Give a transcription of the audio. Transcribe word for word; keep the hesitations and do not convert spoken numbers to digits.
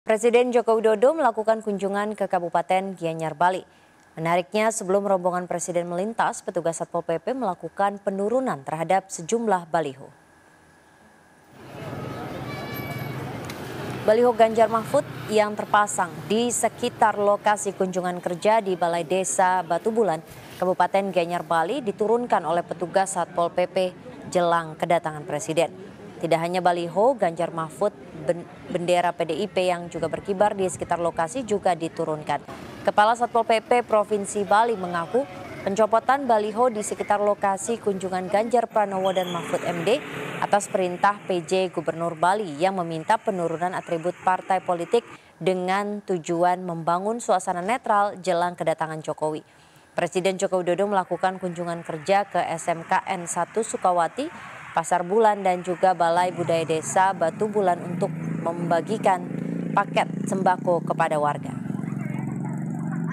Presiden Joko Widodo melakukan kunjungan ke Kabupaten Gianyar, Bali. Menariknya, sebelum rombongan Presiden melintas, petugas Satpol P P melakukan penurunan terhadap sejumlah baliho. Baliho Ganjar Mahfud yang terpasang di sekitar lokasi kunjungan kerja di Balai Desa Batu Bulan, Kabupaten Gianyar, Bali diturunkan oleh petugas Satpol P P jelang kedatangan Presiden. Tidak hanya baliho Ganjar Mahfud, bendera P D I P yang juga berkibar di sekitar lokasi juga diturunkan. Kepala Satpol P P Provinsi Bali mengaku pencopotan baliho di sekitar lokasi kunjungan Ganjar Pranowo dan Mahfud M D atas perintah P J Gubernur Bali yang meminta penurunan atribut partai politik dengan tujuan membangun suasana netral jelang kedatangan Jokowi. Presiden Joko Widodo melakukan kunjungan kerja ke S M K N satu Sukawati, Pasar Bulan dan juga Balai Budaya Desa Batu Bulan untuk membagikan paket sembako kepada warga.